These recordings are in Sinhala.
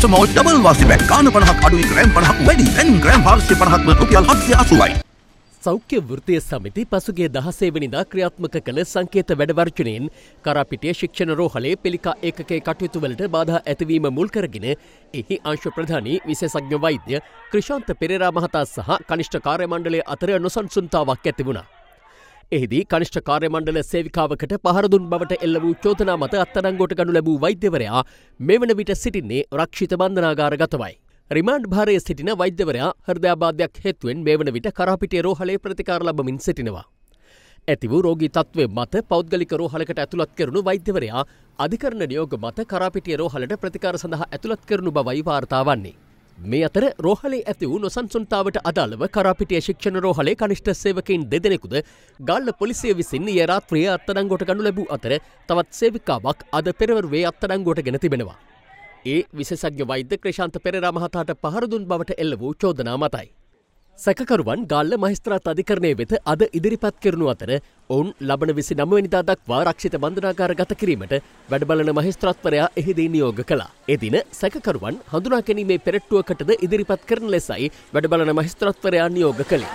කොලෙස්ටරෝල් ඩබල් වාසි පැක් ගාන 50ක් අඩුයි ග්‍රෑම් 50ක් වැඩි දැන් ග්‍රෑම් 450ක්ම රුපියල් 780යි. සෞඛ්‍ය වෘත්තීය සමිති පසුගිය 16 වෙනිදා ක්‍රියාත්මක කළ සංකේත වැඩවර්ජනයෙන් කරාපිටිය ශික්ෂණ රෝහලේ පිළිකා ඒකකයේ කටයුතු වලට බාධා ඇතිවීම මුල් කරගෙන එහි අංශ ප්‍රධානී විශේෂඥ වෛද්‍ය ක්‍රිෂාන්ත පෙරේරා මහතා සහ කනිෂ්ඨ කාර්ය මණ්ඩලය අතර නොසන්සුන්තාවක් ඇති වුණා. එහිදී කනිෂ්ඨ කාර්ය මණ්ඩල සේවිකාවකට පහර දුන් බවට එල්ල වූ චෝදනා මත අත්අඩංගුවට ගනු ලැබූ වෛද්‍යවරයා මෙවන විට සිටින්නේ රක්ෂිත බන්ධනාගාරගතවයි. රිමාන්ඩ් භාරයේ සිටින වෛද්‍යවරයා හෘදයාබාධයක් හේතුවෙන් මේ වන විට කරාපිටිය රෝහලේ ප්‍රතිකාර ලබමින් සිටිනවා. ඇති වූ රෝගී තත්ත්වය මත පෞද්ගලික රෝහලකට ඇතුළත් කෙරුණු වෛද්‍යවරයා අධිකරණ නියෝග මත කරාපිටිය රෝහලට ප්‍රතිකාර සඳහා ඇතුළත් කෙරුණු බවයි වාර්තා වන්නේ. මේ අතර රෝහලේ ඇති වූ නොසන්සුන්තාවට අදාළව කරාපිටිය ශික්ෂණ රෝහලේ කනිෂ්ඨ සේවකයින් දෙදෙනෙකුද ගාල්ල පොලිසිය විසින් ඊයේ රාත්‍රියේ අත්අඩංගුවට ගනු ලැබූ අතර තවත් සේවිකාවක් අද පෙරවරුවේ අත්අඩංගුවට ගෙන තිබෙනවා. ඒ විශේෂඥ වෛද්‍ය ක්‍රිෂාන්ත පෙරේරා මහතාට පහර දුන් බවට එල්ල වූ චෝදනා මතයි. සැකකරුවන් ගාල්ල මහේස්ත්‍රාත් අධිකරණය වෙත අද ඉදිරිපත් කරනු අතර ඔවුන් ලබන 29 වෙනිදා දක්වා රක්ෂිත බන්ධනාගාර ගත කිරීමට වැඩබලන මහේස්ත්‍රාත්වරයා එහිදී නියෝග කළා. එදින සැකකරුවන් හඳුනා ගැනීමේ පෙරට්ටුවකටද ඉදිරිපත් කරන ලෙසයි වැඩබලන මහේස්ත්‍රාත්වරයා නියෝග කළේ.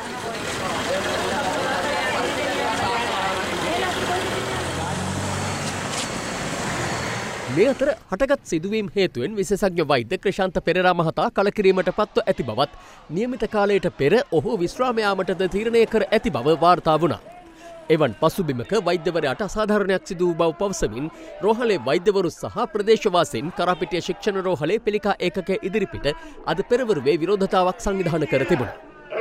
මේ අතර හටගත් සිදුවීම් හේතුවෙන් විශේෂඥ වෛද්‍ය ක්‍රිෂාන්ත පෙරේරා මහතා කලකිරීමට පත්ව ඇති බවත් නියමිත කාලයට පෙර ඔහු විශ්‍රාම යාමටද තීරණය කර ඇති බව වාර්තා වුණා. එවන් පසුබිමක වෛද්‍යවරයාට අසාධාරණයක් සිදු වූ බව පවසමින් රෝහලේ වෛද්‍යවරු සහ ප්‍රදේශවාසීන් කරාපිටිය ශික්ෂණ රෝහලේ පිළිකා ඒකකයේ ඉදිරිපිට අද පෙරවරුවේ විරෝධතාවක් සංවිධානය කර තිබුණා.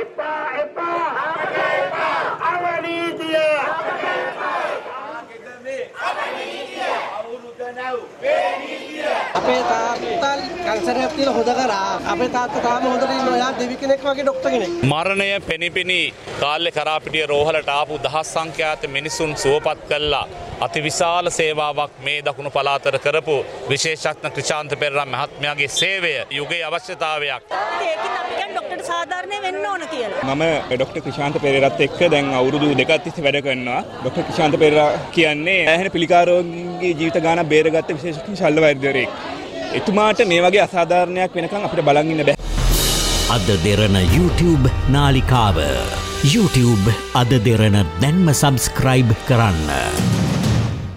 අපේ තාත්තා කැන්සරයක් තියෙන හොද කරා අපේ තාත්තා තාම හොඳට ඉන්නවා. එයා දෙවි කෙනෙක් වගේ ડોක්ටර් කෙනෙක්. මරණය පෙනිපෙනී කාලේ කරාපිටිය රෝහලට ආපු දහස් සංඛ්‍යාත මිනිසුන් සුවපත් කළා. අතිවිශාල සේවාවක් මේ දකුණු පළාතට කරපු විශේෂඥ ක්‍රිෂාන්ත පෙරේරා මහත්මයාගේ සේවය යුගයේ අවශ්‍යතාවයක්. ඒකින් අපි කියන්නේ ડોක්ටර් සාධාරණේ වෙන්න ඕන කියලා. මම ડોක්ටර් ක්‍රිෂාන්ත පෙරේරාත් එක්ක දැන් අවුරුදු 2ක් තිස්සේ වැඩ කරනවා. ડોක්ටර් ක්‍රිෂාන්ත පෙරේරා කියන්නේ ඇහෙන පිළිකා රෝගීගේ ජීවිත ගාන බේරගත්ත විශේෂඥ ශල්‍ය වෛද්‍යවරයෙක්. එතුමාට මේ වගේ අසාධාරණයක් වෙනකන් අපිට බලන් ඉන්න බෑ. අද දෙරණ YouTube නාලිකාව YouTube අද දෙරණ දැන්ම සබස්ක්‍රයිබ් කරන්න.